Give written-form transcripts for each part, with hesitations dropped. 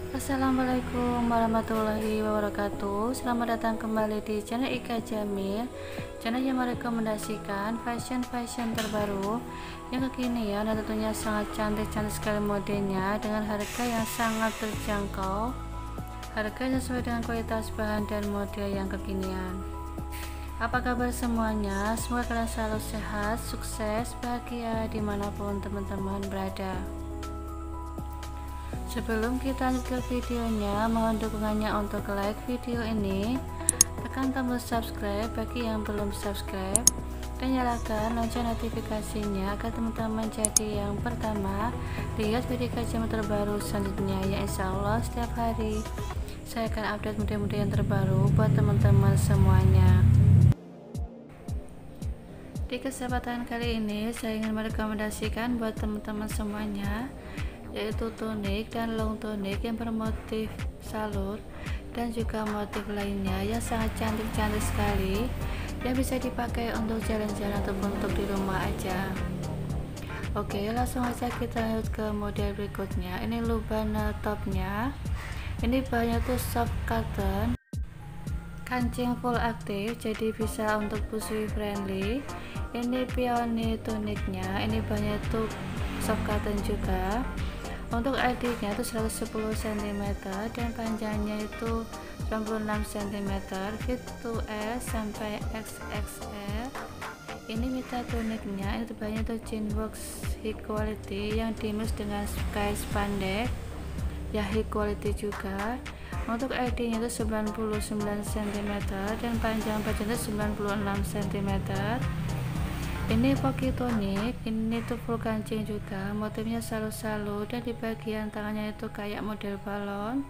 Assalamualaikum warahmatullahi wabarakatuh. Selamat datang kembali di channel Ika Jamil, channel yang merekomendasikan fashion terbaru yang kekinian dan tentunya sangat cantik sekali modelnya dengan harga yang sangat terjangkau, harga yang sesuai dengan kualitas bahan dan model yang kekinian. Apa kabar semuanya? Semoga kalian selalu sehat, sukses, bahagia dimanapun teman-teman berada. Sebelum kita lanjut ke videonya, mohon dukungannya untuk like video ini, tekan tombol subscribe bagi yang belum subscribe, dan nyalakan lonceng notifikasinya agar teman-teman jadi yang pertama lihat video kajian terbaru selanjutnya, ya insya Allah setiap hari saya akan update model-model yang terbaru buat teman-teman semuanya. Di kesempatan kali ini saya ingin merekomendasikan buat teman-teman semuanya, yaitu tonik dan long tonik yang bermotif salur dan juga motif lainnya yang sangat cantik sekali, yang bisa dipakai untuk jalan-jalan ataupun untuk di rumah aja. Oke, langsung aja kita lanjut ke model berikutnya. Ini lubana topnya, ini bahannya tuh soft cotton, kancing full aktif, jadi bisa untuk busui friendly. Ini peony toniknya, ini bahannya tuh soft cotton juga. Untuk ID-nya itu 110 cm dan panjangnya itu 96 cm, fit to S sampai XXL. Ini mita toniknya, ini bahannya itu Jeanworks high quality yang dimix dengan sky spandex ya, high quality juga. Untuk ID-nya itu 99 cm dan panjang bajunya 96 cm. Ini pocky tonik, ini tuh full kancing juga, motifnya salu-salu dan di bagian tangannya itu kayak model balon.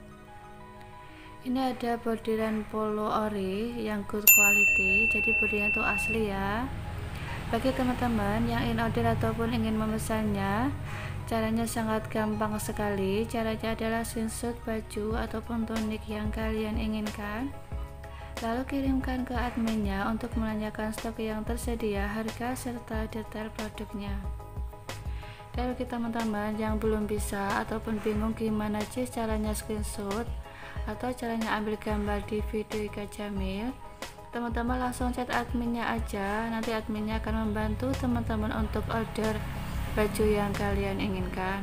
Ini ada bordiran polo ori yang good quality, jadi bordirnya itu asli ya. Bagi teman-teman yang ingin order ataupun ingin memesannya, caranya sangat gampang sekali. Caranya adalah screenshot baju ataupun tonik yang kalian inginkan, lalu kirimkan ke adminnya untuk menanyakan stok yang tersedia, harga serta detail produknya. Dan bagi teman-teman yang belum bisa ataupun bingung gimana sih caranya screenshot atau caranya ambil gambar di video Ika Jamil, teman-teman langsung chat adminnya aja, nanti adminnya akan membantu teman-teman untuk order baju yang kalian inginkan.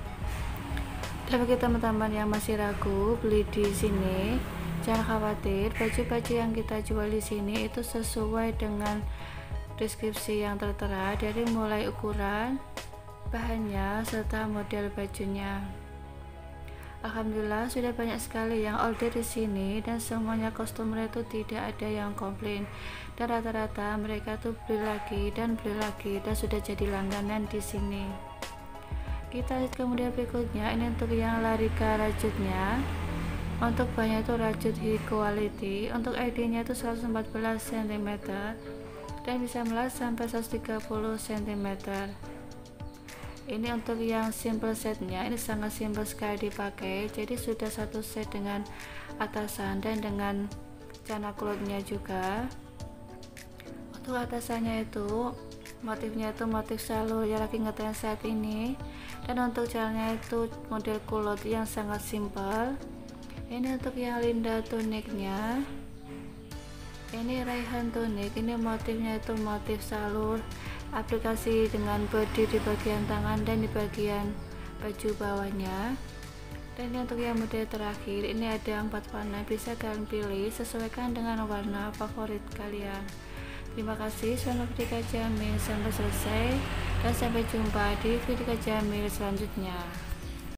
Dan bagi teman-teman yang masih ragu beli di sini, jangan khawatir, baju-baju yang kita jual di sini itu sesuai dengan deskripsi yang tertera, dari mulai ukuran, bahannya, serta model bajunya. Alhamdulillah sudah banyak sekali yang order di sini dan semuanya customer itu tidak ada yang komplain, dan rata-rata mereka tuh beli lagi dan sudah jadi langganan di sini. Kita lihat kemudian berikutnya, ini untuk yang larika rajutnya. Untuk bahannya itu rajut high quality, untuk ID-nya itu 114 cm dan bisa melas sampai 130 cm. Ini untuk yang simple setnya, ini sangat simple sekali dipakai, jadi sudah satu set dengan atasan dan dengan celana kulotnya juga. Untuk atasannya itu motifnya itu motif salur yang lagi ngetren saat ini, dan untuk celananya itu model kulot yang sangat simple. Ini untuk yang Linda toniknya, ini Raihan tonik, ini motifnya itu motif salur, aplikasi dengan body di bagian tangan dan di bagian baju bawahnya. Dan ini untuk yang model terakhir, ini ada 4 warna, bisa kalian pilih sesuaikan dengan warna favorit kalian. Terima kasih sudah menonton Ika Jamil sampai selesai, dan sampai jumpa di video Ika Jamil selanjutnya.